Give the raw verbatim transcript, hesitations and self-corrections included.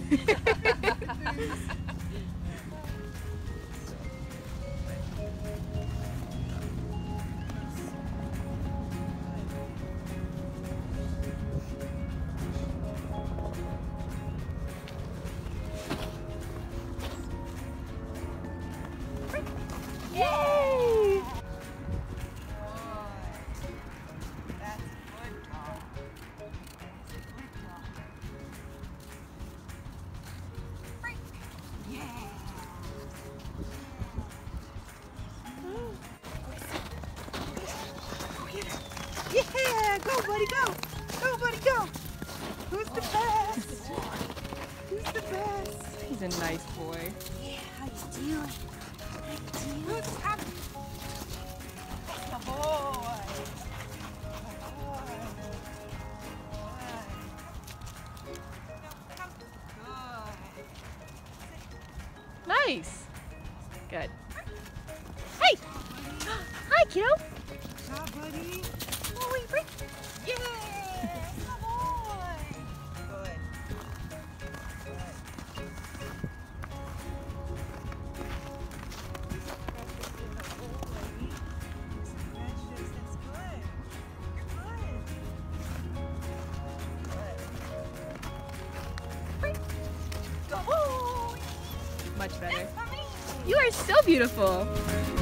Yay! Yeah, go buddy, go! Go buddy, go! Who's the best? Who's the best? He's a nice boy. Yeah, how you doing? How you doing? Who's happy? Good boy! Good boy! Good. Nice. Good. Hey! Hi, kiddo. Good job, buddy. Oh, wait, break. Yeah! Come on! Good. Much better. You are so beautiful.